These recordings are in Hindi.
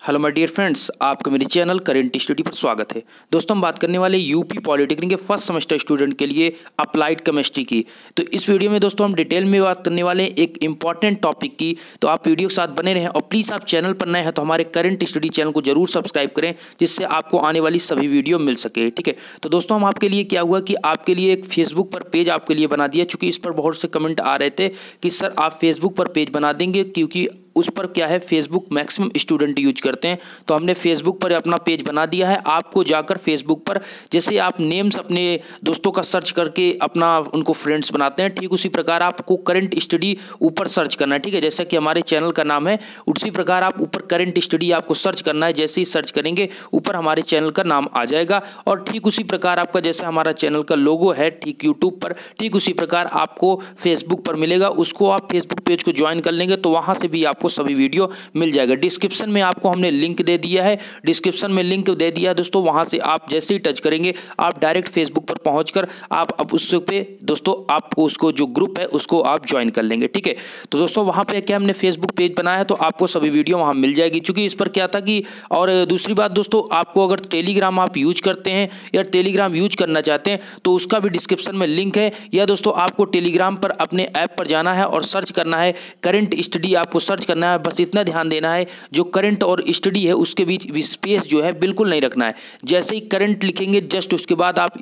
हेलो माय डियर फ्रेंड्स, आपका मेरे चैनल करेंट स्टडी पर स्वागत है। दोस्तों हम बात करने वाले यूपी पॉलिटेक्निक के फर्स्ट सेमेस्टर स्टूडेंट के लिए अप्लाइड केमिस्ट्री की। तो इस वीडियो में दोस्तों हम डिटेल में बात करने वाले हैं एक इंपॉर्टेंट टॉपिक की। तो आप वीडियो के साथ बने रहें और प्लीज़ आप चैनल पर नए हैं तो हमारे करेंट स्टडी चैनल को जरूर सब्सक्राइब करें, जिससे आपको आने वाली सभी वीडियो मिल सके। ठीक है, तो दोस्तों हम आपके लिए क्या हुआ कि आपके लिए एक फेसबुक पर पेज आपके लिए बना दिया, चूँकि इस पर बहुत से कमेंट आ रहे थे कि सर आप फेसबुक पर पेज बना देंगे, क्योंकि उस पर क्या है फेसबुक मैक्सिमम स्टूडेंट यूज करते हैं। तो हमने फेसबुक पर अपना पेज बना दिया है। आपको जाकर फेसबुक पर जैसे आप नेम्स अपने दोस्तों का सर्च करके अपना उनको फ्रेंड्स बनाते हैं, ठीक उसी प्रकार आपको करंट स्टडी ऊपर सर्च करना है। ठीक है, जैसा कि हमारे चैनल का नाम है उसी प्रकार आप ऊपर करंट स्टडी आपको सर्च करना है। जैसे ही सर्च करेंगे ऊपर हमारे चैनल का नाम आ जाएगा और ठीक उसी प्रकार आपका जैसे हमारा चैनल का लोगो है ठीक यूट्यूब पर, ठीक उसी प्रकार आपको फेसबुक पर मिलेगा। उसको आप फेसबुक पेज को ज्वाइन कर लेंगे तो वहाँ से भी आपको सभी वीडियो मिल जाएगा। डिस्क्रिप्शन में आपको हमने लिंक दे दिया है, डिस्क्रिप्शन में लिंक दे दिया है दोस्तों। वहां से आप जैसे ही टच करेंगे आप डायरेक्ट फेसबुक पर पहुंचकर आप अब उस पे दोस्तों आपको उसको जो ग्रुप है उसको आप ज्वाइन कर लेंगे। ठीक है, तो दोस्तों वहां पे क्या हमने फेसबुक पेज बनाया है तो आपको सभी वीडियो वहां मिल जाएगी। चूंकि इस पर क्या था कि और दूसरी बात दोस्तों, आपको अगर टेलीग्राम आप यूज करते हैं या टेलीग्राम यूज करना चाहते हैं तो उसका भी डिस्क्रिप्शन में लिंक है। या दोस्तों आपको टेलीग्राम पर अपने ऐप पर जाना है और सर्च करना है करंट स्टडी, आपको सर्च करना है। बस इतना ध्यान देना है जो करंट और स्टडी है उसके बीच स्पेस जो है बिल्कुल नहीं रखना है। जैसे ही करंट लिखेंगे जस्ट उसके बाद आप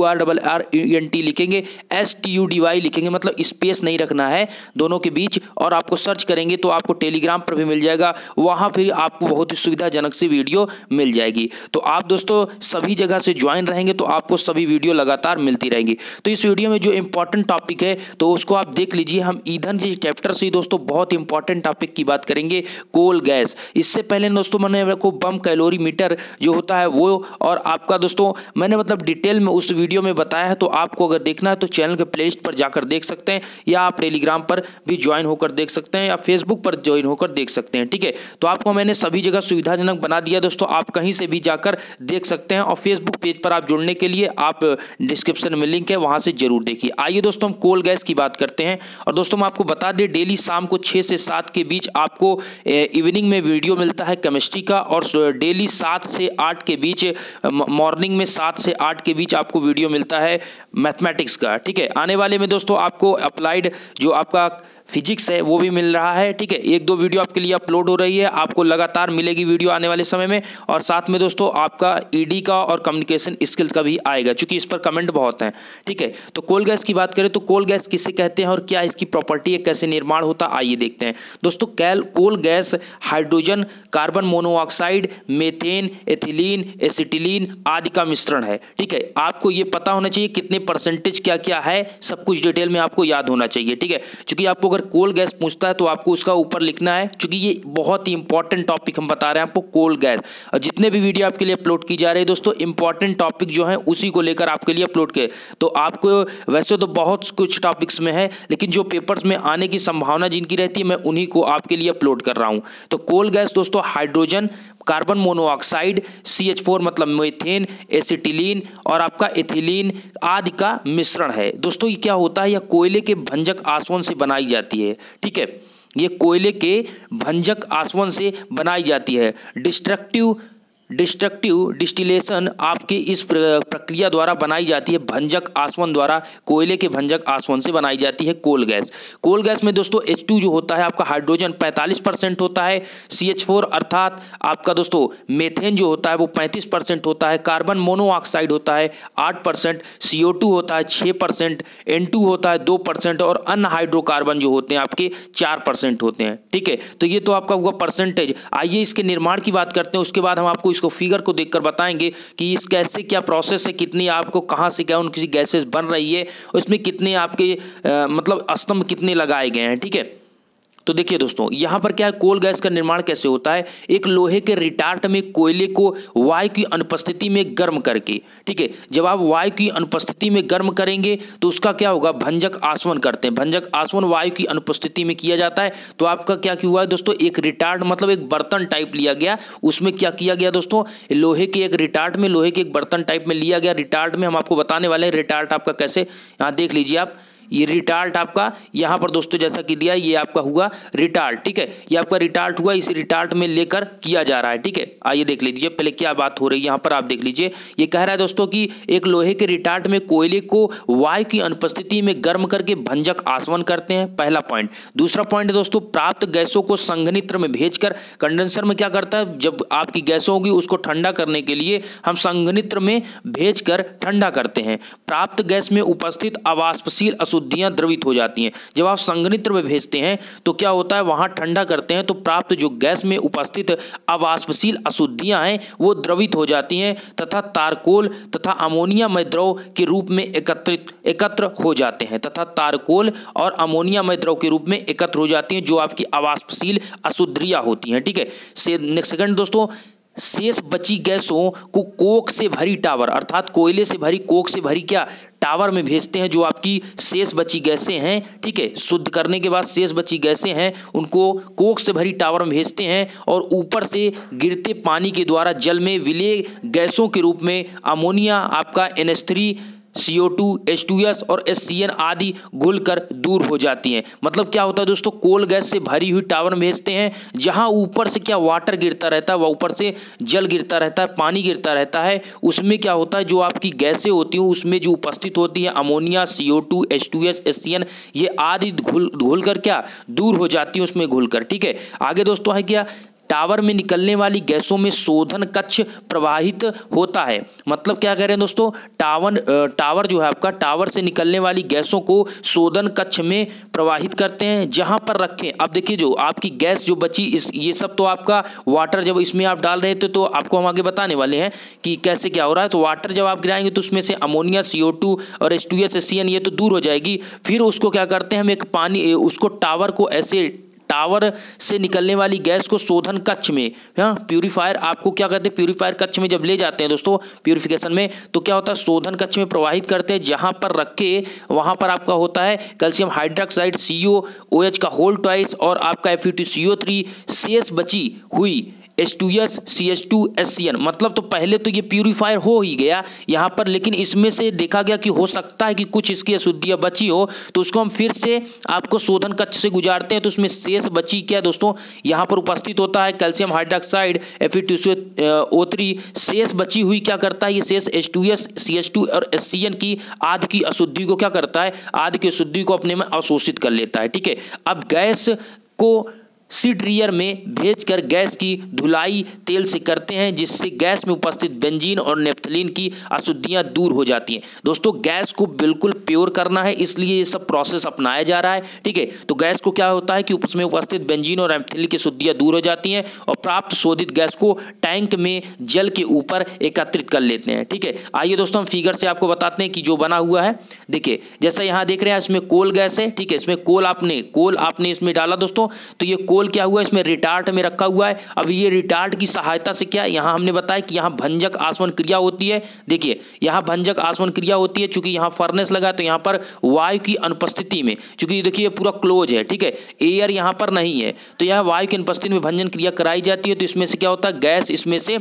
CURRRENT लिखेंगे, STUDY लिखेंगे, मतलब स्पेस नहीं रखना है दोनों के बीच। और आपको सर्च करेंगे तो आपको टेलीग्राम पर भी मिल जाएगा, वहां फिर आपको बहुत ही सुविधाजनक सी वीडियो मिल जाएगी। तो आप दोस्तों सभी जगह से ज्वाइन रहेंगे तो आपको सभी वीडियो लगातार मिलती रहेंगी। तो इस वीडियो में जो इंपॉर्टेंट टॉपिक है तो उसको आप देख लीजिए। हम ईंधन के चैप्टर से दोस्तों बहुत इंपॉर्टेंट टॉपिक की बात करेंगे, कोल गैस। इससे पहले दोस्तों मैंने आपको बम कैलोरी मीटर जो होता है वो और आपका दोस्तों मैंने मतलब डिटेल में उस वीडियो में बताया है। तो आपको अगर देखना है तो चैनल के प्लेलिस्ट पर जाकर देख सकते हैं, या आप टेलीग्राम पर भी ज्वाइन होकर देख सकते हैं, या फेसबुक पर ज्वाइन होकर देख सकते हैं। ठीक है, तो आपको मैंने सभी जगह सुविधाजनक बना दिया दोस्तों, आप कहीं से भी जाकर देख सकते हैं। और फेसबुक पेज पर आप जुड़ने के लिए आप डिस्क्रिप्शन में लिंक है, वहां से जरूर देखिए। आइए दोस्तों हम कोल गैस की बात करते हैं। और दोस्तों मैं आपको बता दें डेली शाम को 6 से 7 के बीच आपको इवनिंग में वीडियो मिलता है केमिस्ट्री का, और डेली 7 से 8 के बीच मॉर्निंग में 7 से 8 के बीच आपको वीडियो मिलता है मैथमेटिक्स का। ठीक है, आने वाले में दोस्तों आपको अप्लाइड जो आपका फिजिक्स है वो भी मिल रहा है। ठीक है, 1-2 वीडियो आपके लिए अपलोड हो रही है, आपको लगातार मिलेगी वीडियो आने वाले समय में। और साथ में दोस्तों आपका ईडी का और कम्युनिकेशन स्किल्स का भी आएगा, क्योंकि इस पर कमेंट बहुत हैं। ठीक है, तो कोल गैस की बात करें तो कोल गैस किसे कहते हैं और क्या इसकी प्रॉपर्टी है, कैसे निर्माण होता है, आइए देखते हैं दोस्तों। Coal gas hydrogen, carbon monoxide, methane, ethylene, acetylene आदि का मिश्रण है। ठीक है, आपको ये पता होना चाहिए कितने परसेंटेज क्या क्या है, सब कुछ डिटेल में आपको याद होना चाहिए। ठीक है, क्योंकि आपको अगर कोल गैस पूछता है तो आपको उसका ऊपर लिखना है, क्योंकि ये बहुत ही इंपॉर्टेंट टॉपिक हम बता रहे हैं आपको, कोल गैस। और जितने भी वीडियो आपके लिए अपलोड की जा रही है दोस्तों, इंपॉर्टेंट टॉपिक जो है उसी को लेकर आपके लिए अपलोड किए। तो आपको वैसे तो बहुत कुछ टॉपिक्स में है, लेकिन जो पेपर्स में आने की संभावना जिनकी रहती है मैं उन्हीं को आपके लिए अपलोड कर रहा हूं। तो कोल गैस दोस्तों हाइड्रोजन, कार्बन मोनोऑक्साइड, CH4 मतलब मीथेन, एसिटिलीन और आपका एथिलीन आदि का मिश्रण है। दोस्तों ये क्या होता है, यह कोयले के भंजक आसवन से बनाई जाती है। ठीक है, ये कोयले के भंजक आसवन से बनाई जाती है। डिस्ट्रक्टिव डिस्टिलेशन आपके इस प्रक्रिया द्वारा बनाई जाती है, भंजक आसवन द्वारा, कोयले के भंजक आसवन से बनाई जाती है कोल गैस। कोल गैस में दोस्तों H2 जो होता है आपका हाइड्रोजन 45% होता है, CH4 अर्थात आपका दोस्तों मेथेन जो होता है वो 35% होता है, कार्बन मोनोऑक्साइड होता है 8%, CO2 होता है 6%, N2 होता है 2% और अन्य हाइड्रोकार्बन जो होते हैं आपके 4% होते हैं। ठीक है, तो ये तो आपका हुआ परसेंटेज। आइए इसके निर्माण की बात करते हैं, उसके बाद हम आपको इसको फिगर को देखकर बताएंगे कि इस कैसे क्या प्रोसेस है, कितनी आपको कहां से क्या उनकी गैसेस बन रही है, उसमें कितने आपके मतलब स्तंभ कितने लगाए गए हैं। ठीक है, तो देखिए दोस्तों यहां पर क्या है, कोल गैस का निर्माण कैसे होता है। एक लोहे के रिटार्ट में कोयले को वायु की अनुपस्थिति में गर्म करके, ठीक है, जब आप वायु की अनुपस्थिति में गर्म करेंगे तो उसका क्या होगा, भंजक आसवन करते हैं। भंजक आसवन वायु की अनुपस्थिति में किया जाता है। तो आपका क्या हुआ है दोस्तों, एक रिटार्ट मतलब एक बर्तन टाइप लिया गया, उसमें क्या किया गया दोस्तों, लोहे के एक रिटार्ट में, लोहे के एक बर्तन टाइप में लिया गया। रिटार्ट में हम आपको बताने वाले हैं रिटार्ट आपका कैसे, यहाँ देख लीजिए आप, ये रिटार्ट आपका यहाँ पर दोस्तों जैसा कि दिया ये आपका हुआ रिटार्ट, ठीक है, ये आपका रिटार्ट हुआ, इस रिटार्ट में लेकर किया जा रहा है, ठीक है। आइए देख लीजिए पहले क्या बात हो रही है यहाँ पर, आप देख लीजिए। ये कह रहा है दोस्तों कि एक लोहे के रिटार्ट में कोयले को वायु की अनुपस्थिति में गर्म करके भंजक आसवन करते हैं, पहला पॉइंट। दूसरा पॉइंट है दोस्तों, प्राप्त गैसों को संघनित्र में भेजकर, कंडेंसर में क्या करता है, जब आपकी गैसों होगी उसको ठंडा करने के लिए हम संघनित्र में भेजकर ठंडा करते हैं। प्राप्त गैस में उपस्थित अवाष्पशील अशुद्धियां द्रवित हो जाती हैं। जब आप संघनित्र में भेजते हैं तो क्या होता है, वहां ठंडा करते हैं तो प्राप्त जो गैस में उपस्थित अवाष्पशील अशुद्धियां हैं वो द्रवित हो जाती हैं तथा तारकोल तथा अमोनियामय द्रव के रूप में एकत्र हो जाते हैं, तथा तारकोल और अमोनियामय द्रव के रूप में एकत्र हो जाती हैं जो आपकी अवाष्पशील अशुद्धियां होती हैं, ठीक है। सेकंड दोस्तों, शेष बची गैसों को कोक से भरी टावर, अर्थात कोयले से भरी, कोक से भरी क्या टावर में भेजते हैं। जो आपकी शेष बची गैसें हैं, ठीक है, शुद्ध करने के बाद शेष बची गैसें हैं उनको कोक से भरी टावर में भेजते हैं और ऊपर से गिरते पानी के द्वारा जल में विलेय गैसों के रूप में अमोनिया, आपका NH3, CO2, H2S और SCN आदि घुलकर दूर हो जाती हैं। मतलब क्या होता है दोस्तों, कोल गैस से भरी हुई टावर में भेजते हैं जहां ऊपर से क्या वाटर गिरता रहता है, वह ऊपर से जल गिरता रहता है, पानी गिरता रहता है। उसमें क्या होता है, जो आपकी गैसें होती हैं उसमें जो उपस्थित होती है अमोनिया, CO2, H2S, SCN, ये आदि घुल कर क्या दूर हो जाती है उसमें घुलकर, ठीक है। आगे दोस्तों है क्या, टावर में निकलने वाली गैसों में शोधन कक्ष प्रवाहित होता है। मतलब क्या कह रहे हैं दोस्तों, टावर जो है आपका, टावर से निकलने वाली गैसों को शोधन कक्ष में प्रवाहित करते हैं जहां पर रखें। अब देखिए जो आपकी गैस जो बची, ये सब तो आपका वाटर जब इसमें आप डाल रहे थे तो आपको हम आगे बताने वाले हैं कि कैसे क्या हो रहा है। तो वाटर जब आप गिराएंगे तो उसमें से अमोनिया, CO2 और H2S, SCN ये तो दूर हो जाएगी। फिर उसको क्या करते हैं हम, एक पानी, उसको टावर को ऐसे, टावर से निकलने वाली गैस को शोधन कक्ष में, हाँ प्यूरीफायर, आपको क्या कहते हैं, प्यूरीफायर कक्ष में जब ले जाते हैं दोस्तों प्यूरिफिकेशन में, तो क्या होता है, शोधन कक्ष में प्रवाहित करते हैं जहां पर रख के वहां पर आपका होता है कैल्शियम हाइड्रोक्साइड COOH का होल ट्वाइस और आपका Fe2CO3 शेष बची हुई H2S, CH2, SCN। मतलब तो पहले तो ये प्यूरीफायर हो ही गया यहाँ पर, लेकिन इसमें से देखा गया कि हो सकता है कि कुछ इसकी अशुद्धियाँ बची हो, तो उसको हम फिर से आपको शोधन कक्ष से गुजारते हैं। तो उसमें शेष बची क्या दोस्तों, यहाँ पर उपस्थित होता है कैल्शियम हाइड्रोक्साइड, Fe2CO3, शेष बची हुई क्या करता है, ये शेष H2S, CH2 और SCN की आध की अशुद्धि को क्या करता है, आध की अशुद्धि को अपने में अवशोषित कर लेता है, ठीक है। अब गैस को सीड रियर में भेजकर गैस की धुलाई तेल से करते हैं जिससे गैस में उपस्थित बेंजीन और नेफ्थलीन की अशुद्धियां दूर हो जाती हैं। दोस्तों गैस को बिल्कुल प्योर करना है, इसलिए ये सब प्रोसेस अपनाया जा रहा है, ठीक है। तो गैस को क्या होता है कि उसमें उपस्थित बेंजीन और नेफ्थलीन की अशुद्धियां दूर हो जाती हैं और प्राप्त शोधित गैस को टैंक में जल के ऊपर एकत्रित कर लेते हैं, ठीक है। आइए दोस्तों हम फिगर से आपको बताते हैं कि जो बना हुआ है, देखिए जैसा यहाँ देख रहे हैं इसमें कोल गैस है, ठीक है। इसमें कोल आपने इसमें डाला दोस्तों, तो ये कोल क्या हुआ, इसमें रिटार्ट में रखा हुआ है। अब ये रिटार्ट की सहायता से क्या, यहाँ हमने बताया कि यहाँ भंजक आसवन क्रिया होती है। देखिए यहाँ भंजक आसवन क्रिया होती है, चूंकि यहाँ फर्नेस लगा तो यहाँ पर वायु की अनुपस्थिति में, चूंकि देखिए पूरा क्लोज है, ठीक है, एयर यहाँ पर नहीं है, तो यह वायु की अनुपस्थिति में भंजन क्रिया कराई जाती है। तो इसमें से क्या होता है, गैस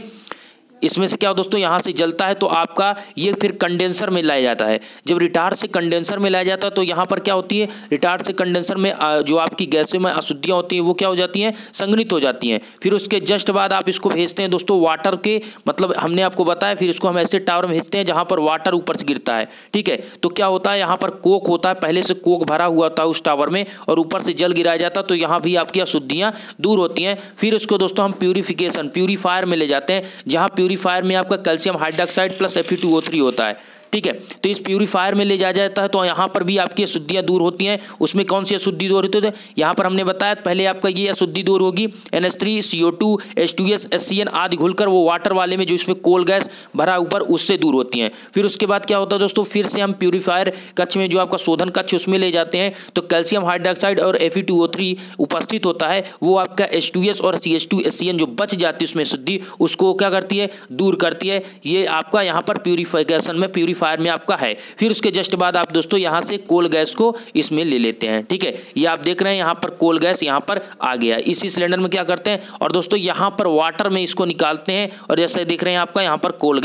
इसमें से क्या दोस्तों यहाँ से जलता है, तो आपका ये फिर कंडेंसर में लाया जाता है। जब रिटार्ट से कंडेंसर में लाया जाता है तो यहाँ पर क्या होती है, रिटार्ट से कंडेंसर में जो आपकी गैसों में अशुद्धियाँ होती हैं वो क्या हो जाती हैं, संघनित हो जाती हैं। फिर उसके जस्ट बाद आप इसको भेजते हैं दोस्तों वाटर के, मतलब हमने आपको बताया, फिर इसको हम ऐसे टावर में भेजते हैं जहाँ पर वाटर ऊपर से गिरता है, ठीक है। तो क्या होता है, यहाँ पर कोक होता है, पहले से कोक भरा हुआ होता है उस टावर में और ऊपर से जल गिराया जाता है, तो यहाँ भी आपकी अशुद्धियाँ दूर होती हैं। फिर इसको दोस्तों हम प्यूरीफायर में ले जाते हैं, जहाँ प्यूरीफायर में आपका कैल्शियम हाइड्रोक्साइड प्लस Fe2O3 होता है, ठीक है। तो इस प्यूरीफायर में ले जाया जाता है, तो यहाँ पर भी आपकी अशुद्धियाँ दूर होती हैं। उसमें कौन सी अशुद्धि दूर होती है, यहाँ पर हमने बताया पहले आपका ये अशुद्धि दूर होगी, NH3, CO2, H2S, SCN आदि घुलकर वो वाटर वाले में जो इसमें कोल गैस भरा ऊपर उससे दूर होती हैं। फिर उसके बाद क्या होता है दोस्तों, फिर से हम प्यूरीफायर कक्ष में जो आपका शोधन कक्ष उसमें ले जाते हैं, तो कैल्शियम हाइड्रोक्साइड और Fe2O3 उपस्थित होता है, वो आपका H2S और CH2, SCN जो बच जाती है उसमें अशुद्धि, उसको क्या करती है, दूर करती है। ये आपका यहाँ पर प्यूरीफिकेशन में फायर में आपका है। फिर उसके जस्ट बाद आप दोस्तों यहां से कोल गैस को इसमें ले लेते हैं, ठीक है। ये आप देख रहे हैं यहां पर कोल गैस यहां पर आ गया, इसी सिलेंडर में क्या करते हैं और दोस्तों यहां पर वाटर में इसको निकालते हैं और जैसे देख रहे हैं आपका यहां पर कोल गैस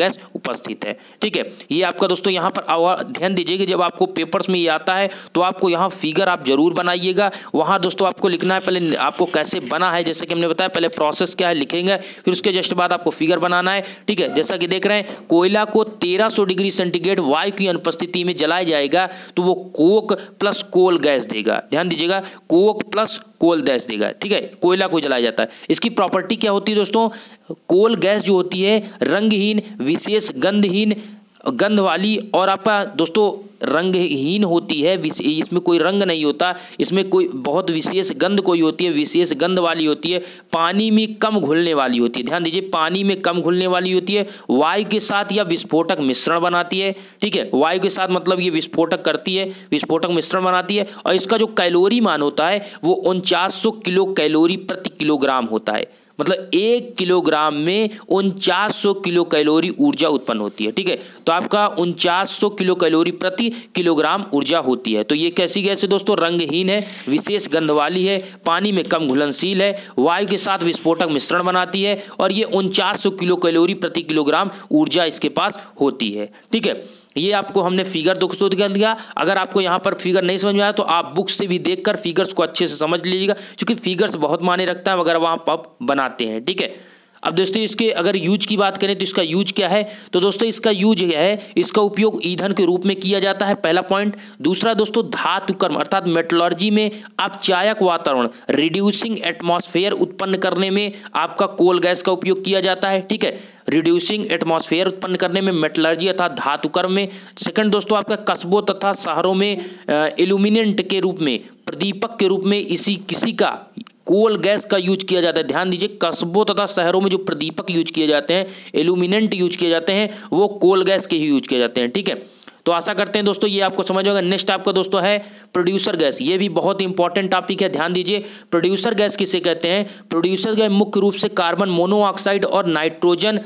उपस्थित है। ठीक है, ये आपका दोस्तों यहाँ पर ध्यान दीजिएगा, जब आपको पेपर्स में ये आता है तो आपको यहाँ फिगर आप जरूर बनाइएगा। वहाँ दोस्तों आपको लिखना है पहले आपको कैसे बना है, जैसे कि हमने बताया पहले प्रोसेस क्या है लिखेंगे, फिर उसके जस्ट बाद आपको फिगर बनाना है। ठीक है, जैसा कि देख रहे हैं कोयला को 1300 डिग्री सेंटीग्रेड वायु की अनुपस्थिति में जलाया जाएगा तो वो कोक प्लस कोल गैस देगा। ध्यान दीजिएगा, कोक प्लस कोल गैस देगा। ठीक है, कोयला को जलाया जाता है। इसकी प्रॉपर्टी क्या होती है दोस्तों, कोल गैस जो होती है रंगहीन, विशेष गंधहीन, गंध वाली और आपका दोस्तों रंगहीन होती है, इसमें कोई रंग नहीं होता, इसमें कोई बहुत विशेष गंध कोई होती है, विशेष गंध वाली होती है, पानी में कम घुलने वाली होती है। ध्यान दीजिए, पानी में कम घुलने वाली होती है, वायु के साथ या विस्फोटक मिश्रण बनाती है। ठीक है, वायु के साथ मतलब ये विस्फोटक करती है, विस्फोटक मिश्रण बनाती है। और इसका जो कैलोरी मान होता है वो 4900 किलो कैलोरी प्रति किलोग्राम होता है। मतलब 1 किलोग्राम में 4900 किलो कैलोरी ऊर्जा उत्पन्न होती है। ठीक है, तो आपका 4900 किलो कैलोरी प्रति किलोग्राम ऊर्जा होती है। तो ये कैसी गैस है दोस्तों, रंगहीन है, विशेष गंध वाली है, पानी में कम घुलनशील है, वायु के साथ विस्फोटक मिश्रण बनाती है और ये 4900 किलो कैलोरी प्रति किलोग्राम ऊर्जा इसके पास होती है। ठीक है, ये आपको हमने फिगर दोस्तों दिखा दिया। अगर आपको यहाँ पर फिगर नहीं समझ में आया तो आप बुक से भी देखकर फिगर्स को अच्छे से समझ लीजिएगा, क्योंकि फिगर्स बहुत मायने रखता है अगर वहाँ आप बनाते हैं। ठीक है, अब दोस्तों इसके अगर यूज की बात करें तो इसका यूज क्या है, तो दोस्तों इसका यूज है, इसका उपयोग ईंधन के रूप में किया जाता है, पहला पॉइंट। दूसरा दोस्तों धातु कर्म अर्थात मेटलर्जी में अपचायक वातावरण रिड्यूसिंग एटमॉस्फेयर उत्पन्न करने में आपका कोल गैस का उपयोग किया जाता है। ठीक है, रिड्यूसिंग एटमॉस्फेयर उत्पन्न करने में मेटलर्जी अर्थात धातु कर्म में। सेकंड दोस्तों आपका कस्बों तथा शहरों में इल्यूमिनेंट के रूप में, प्रदीपक के रूप में किसी का कोल गैस का यूज किया जाता है। ध्यान दीजिए, कस्बों तथा शहरों में जो प्रदीपक यूज किए जाते हैं, इल्यूमिनेंट यूज किए जाते हैं, वो कोल गैस के ही यूज किए जाते हैं। ठीक है, तो आशा करते हैं दोस्तों ये आपको समझ होगा। नेक्स्ट आपका दोस्तों है प्रोड्यूसर गैस। ये भी बहुत इंपॉर्टेंट टॉपिक है, ध्यान दीजिए। प्रोड्यूसर गैस किसे कहते हैं, प्रोड्यूसर गैस मुख्य रूप से कार्बन मोनोऑक्साइड और नाइट्रोजन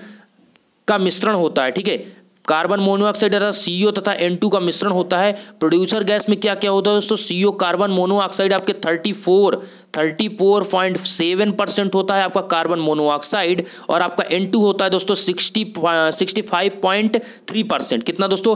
का मिश्रण होता है। ठीक है, कार्बन मोनोऑक्साइड तथा CO तथा N2 का मिश्रण होता है। प्रोड्यूसर गैस में क्या क्या होता है दोस्तों, CO कार्बन मोनोऑक्साइड आपके 34.7% होता है आपका कार्बन मोनोऑक्साइड, और आपका N2 होता है दोस्तों 65.3%। कितना दोस्तों,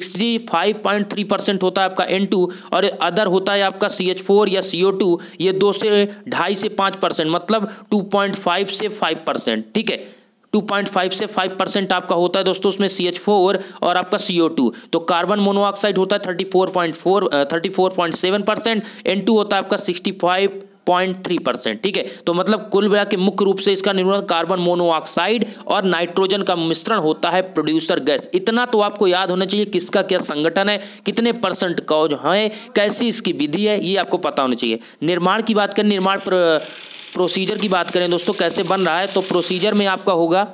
65.3% होता है आपका N2, और अदर होता है आपका CH4 या CO2, ये 2 से 2.5 से 5%, मतलब 2.5 से 5%। ठीक है, 2.5 से 5% आपका होता है दोस्तों उसमें CH4 और आपका CO2। तो कार्बन मोनोऑक्साइड होता है 34.7%, N2 होता है आपका 65.3%। ठीक है, तो मतलब कुल मिला के मुख्य रूप से इसका निर्माण कार्बन मोनोऑक्साइड और नाइट्रोजन का मिश्रण होता है प्रोड्यूसर गैस। इतना तो आपको याद होना चाहिए, किसका क्या संगठन है, कितने परसेंट का है, कैसी इसकी विधि है, ये आपको पता होना चाहिए। निर्माण की बात करें, निर्माण प्रोसीजर की बात करें दोस्तों कैसे बन रहा है, तो प्रोसीजर में आपका होगा,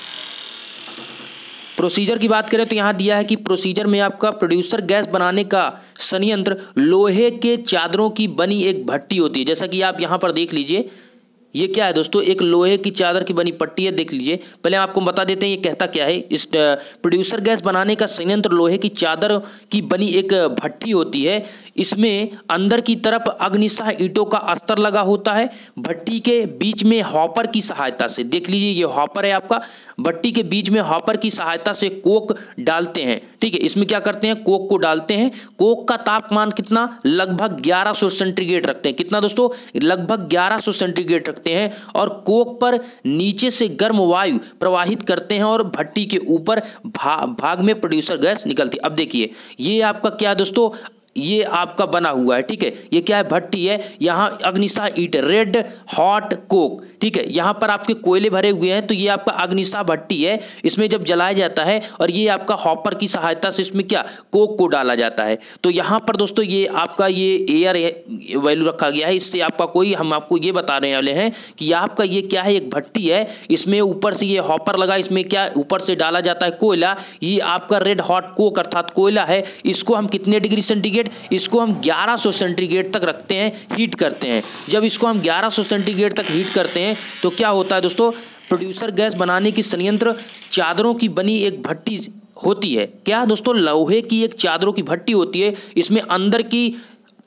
प्रोसीजर की बात करें तो यहाँ दिया है कि प्रोसीजर में आपका प्रोड्यूसर गैस बनाने का संयंत्र लोहे के चादरों की बनी एक भट्टी होती है। जैसा कि आप यहाँ पर देख लीजिए, ये क्या है दोस्तों, एक लोहे की चादर की बनी पट्टी है, देख लीजिए। पहले आपको बता देते हैं ये कहता क्या है। इस प्रोड्यूसर गैस बनाने का संयंत्र लोहे की चादर की बनी एक भट्टी होती है। इसमें अंदर की तरफ अग्निशाह ईंटों का अस्तर लगा होता है। भट्टी के बीच में हॉपर की सहायता से, देख लीजिए ये हॉपर है आपका, भट्टी के बीच में हॉपर की सहायता से कोक डालते हैं। ठीक है, इसमें क्या करते हैं, कोक को डालते हैं। कोक का तापमान कितना, लगभग 1100 सेंटीग्रेड रखते हैं। कितना दोस्तों, लगभग 1100 सेंटीग्रेड रखते हैं, और कोक पर नीचे से गर्म वायु प्रवाहित करते हैं और भट्टी के ऊपर भाग में प्रोड्यूसर गैस निकलती है। अब देखिए ये आपका क्या दोस्तों, ये आपका बना हुआ है। ठीक है, ये क्या है, भट्टी है, यहाँ अग्निशाह ईंट, रेड हॉट कोक। ठीक है, यहाँ पर आपके कोयले भरे हुए हैं, तो ये आपका अग्निशाह भट्टी है, इसमें जब जलाया जाता है, और ये आपका हॉपर की सहायता से इसमें क्या, कोक को डाला जाता है। तो यहाँ पर दोस्तों ये आपका ये एयर वैल्यू रखा गया है, इससे आपका कोई, हम आपको ये बताने वाले हैं कि आपका ये क्या है, एक भट्टी है, इसमें ऊपर से ये हॉपर लगा, इसमें क्या ऊपर से डाला जाता है कोयला। ये आपका रेड हॉट कोक अर्थात कोयला है, इसको हम कितने डिग्री सेंटीग्रेड, इसको हम 1100 सेंटीग्रेड तक रखते हैं, हीट करते हैं। जब इसको हम 1100 सेंटीग्रेड तक हीट करते हैं तो क्या होता है दोस्तों, प्रोड्यूसर गैस बनाने की संयंत्र चादरों की बनी एक भट्टी होती है। क्या दोस्तों, लोहे की एक चादरों की भट्टी होती है, इसमें अंदर की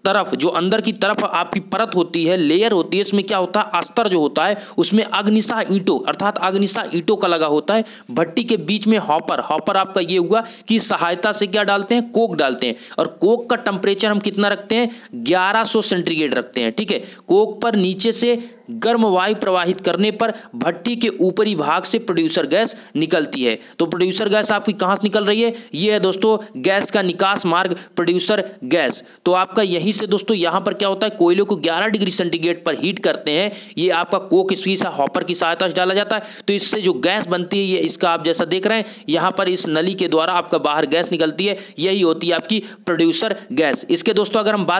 तरफ, जो अंदर की तरफ आपकी परत होती है, लेयर होती है, इसमें क्या होता है, अस्तर जो होता है उसमें अग्निशा ईंटों अर्थात अग्निशा ईंटों का लगा होता है। भट्टी के बीच में हॉपर आपका ये हुआ कि सहायता से क्या डालते हैं, कोक डालते हैं, और कोक का टेम्परेचर हम कितना रखते हैं, 1100 सेंटीग्रेड रखते हैं। ठीक है, कोक पर नीचे से गर्म वायु प्रवाहित करने पर भट्टी के ऊपरी भाग से प्रोड्यूसर गैस निकलती है। तो प्रोड्यूसर गैस आपकी कहां से निकल रही है, ये है दोस्तों गैस का निकास मार्ग प्रोड्यूसर गैस। तो आपका यहीं से दोस्तों यहां पर क्या होता है, कोयले को 11 डिग्री सेंटीग्रेड पर हीट करते हैं, ये आपका कोक इसकी हॉपर की सहायता से डाला जाता है। तो इससे जो गैस बनती है, ये इसका आप जैसा देख रहे हैं यहां पर इस नली के द्वारा आपका बाहर गैस निकलती है, यही होती है आपकी प्रोड्यूसर गैस। इसके दोस्तों अगर हम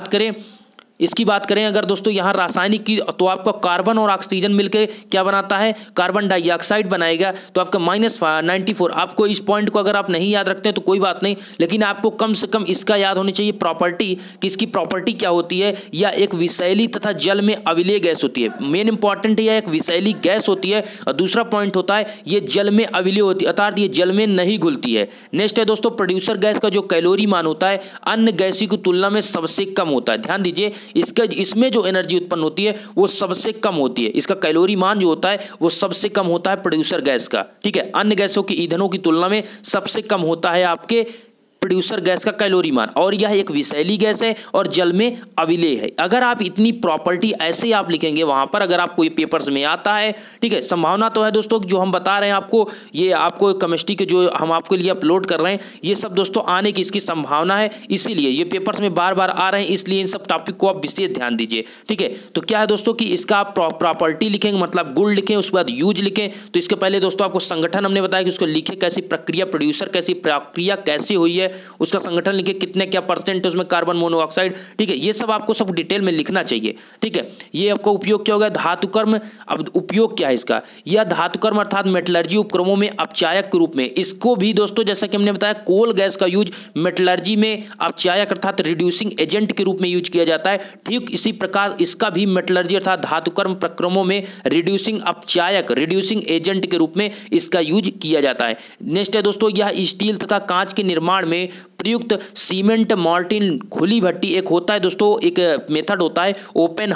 इसकी बात करें अगर दोस्तों यहाँ रासायनिक की, तो आपका कार्बन और ऑक्सीजन मिलकर क्या बनाता है, कार्बन डाइऑक्साइड बनाएगा। तो आपका -94। आपको इस पॉइंट को अगर आप नहीं याद रखते हैं तो कोई बात नहीं, लेकिन आपको कम से कम इसका याद होनी चाहिए प्रॉपर्टी कि इसकी प्रॉपर्टी क्या होती है। या एक विषैली तथा जल में अविलेय गैस होती है, मेन इंपॉर्टेंट है, एक विषैली गैस होती है, और दूसरा पॉइंट होता है ये जल में अविलेय होती है, अर्थात ये जल में नहीं घुलती है। नेक्स्ट है दोस्तों प्रोड्यूसर गैस का जो कैलोरी मान होता है अन्य गैसों की तुलना में सबसे कम होता है। ध्यान दीजिए, इसमें जो एनर्जी उत्पन्न होती है वो सबसे कम होती है, इसका कैलोरी मान जो होता है वो सबसे कम होता है प्रोड्यूसर गैस का। ठीक है, अन्य गैसों की ईंधनों की तुलना में सबसे कम होता है आपके प्रोड्यूसर गैस का कैलोरी मान, और यह एक विषैली गैस है और जल में अविलेय है। अगर आप इतनी प्रॉपर्टी ऐसे आप लिखेंगे वहां पर, अगर आपको ये पेपर्स में आता है, ठीक है, संभावना तो है दोस्तों जो हम बता रहे हैं आपको, ये आपको केमिस्ट्री के जो हम आपके लिए अपलोड कर रहे हैं ये सब दोस्तों आने की इसकी संभावना है, इसीलिए ये पेपर्स में बार बार आ रहे हैं, इसलिए इन सब टॉपिक को आप विशेष ध्यान दीजिए। ठीक है, तो क्या है दोस्तों कि इसका आप प्रॉपर्टी लिखेंगे, मतलब गुण लिखें, उसके बाद यूज लिखें। तो इसके पहले दोस्तों आपको संगठन हमने बताया कि उसको लिखे कैसी प्रक्रिया, प्रोड्यूसर कैसी प्रक्रिया कैसी हुई है, उसका संगठन लिखे, कितने क्या परसेंट है उसमें कार्बन मोनोऑक्साइड। ठीक है, ये सब आपको सब डिटेल में लिखना चाहिए। ठीक है, ये आपका उपयोग क्या होगा, धातुकर्म। अब उपयोग क्या है इसका, यह धातुकर्म अर्थात मेटलर्जी उपक्रमों में अपचायक के रूप में, इसको भी दोस्तों जैसा कि हमने बताया कोल गैस का यूज मेटलर्जी में अपचायक अर्थात रिड्यूसिंग एजेंट के रूप में यूज किया जाता है। ठीक इसी प्रकार इसका भी मेटलर्जी अर्थात धातुकर्म प्रक्रमों में रिड्यूसिंग अपचायक रिड्यूसिंग एजेंट के रूप में इसका यूज किया जाता है। नेक्स्ट है दोस्तों यह स्टील तथा कांच के निर्माण में प्रयुक्त सीमेंट मार्टिन खुली भट्टी एक होता है दोस्तों, एक मेथड होता है ओपन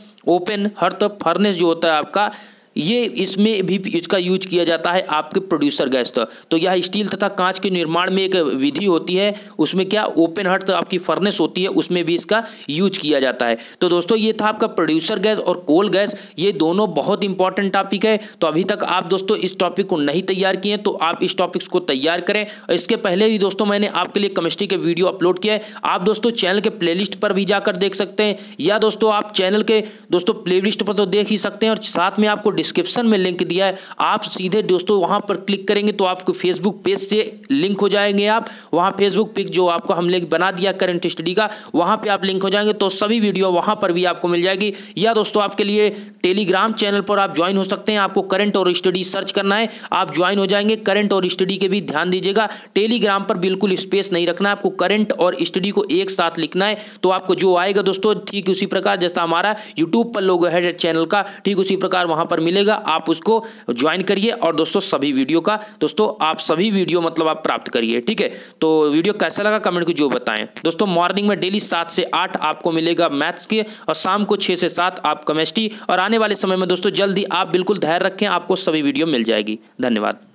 हर्ट फर्नेस जो होता है आपका, ये इसमें भी इसका यूज किया जाता है आपके प्रोड्यूसर गैस। तो यह स्टील तथा कांच के निर्माण में एक विधि होती है, उसमें क्या ओपन हर्ट आपकी फर्नेस होती है, उसमें भी इसका यूज किया जाता है। तो दोस्तों ये था आपका प्रोड्यूसर गैस और कोल गैस, ये दोनों बहुत इंपॉर्टेंट टॉपिक है। तो अभी तक आप दोस्तों इस टॉपिक को नहीं तैयार किए तो आप इस टॉपिक्स को तैयार करें। और इसके पहले भी दोस्तों मैंने आपके लिए केमिस्ट्री के वीडियो अपलोड किया है, आप दोस्तों चैनल के प्लेलिस्ट पर भी जाकर देख सकते हैं, या दोस्तों आप चैनल के दोस्तों प्लेलिस्ट पर तो देख ही सकते हैं, और साथ में आपको डिस्क्रिप्शन में लिंक दिया है, आप सीधे दोस्तों वहां पर क्लिक करेंगे तो आपको फेसबुक पेज से लिंक हो जाएंगे। आप वहां फेसबुक पेज जो आपको हम लिंक बना दिया करंट स्टडी का, वहां पे आप लिंक हो जाएंगे तो सभी वीडियो वहां पर भी आपको मिल जाएगी। या दोस्तों आपके लिए टेलीग्राम चैनल पर आप ज्वाइन हो सकते हैं, आपको करंट और स्टडी सर्च करना है, आप ज्वाइन हो जाएंगे। करंट और स्टडी के भी ध्यान दीजिएगा, टेलीग्राम पर बिल्कुल स्पेस नहीं रखना है, आपको करंट और स्टडी को एक साथ लिखना है, तो आपको जो आएगा दोस्तों ठीक उसी प्रकार जैसा हमारा यूट्यूब पर लोगो है चैनल का, ठीक उसी प्रकार वहां पर मिलेगा, आप उसको ज्वाइन करिए। और दोस्तों सभी वीडियो का दोस्तों आप सभी वीडियो मतलब आप प्राप्त करिए। ठीक है, तो वीडियो कैसा लगा कमेंट को जो बताएं। दोस्तों मॉर्निंग में डेली 7 से 8 आपको मिलेगा मैथ्स के, और शाम को 6 से 7 आप केमिस्ट्री, और आने वाले समय में दोस्तों जल्दी आप बिल्कुल धैर्य रखें, आपको सभी वीडियो मिल जाएगी। धन्यवाद।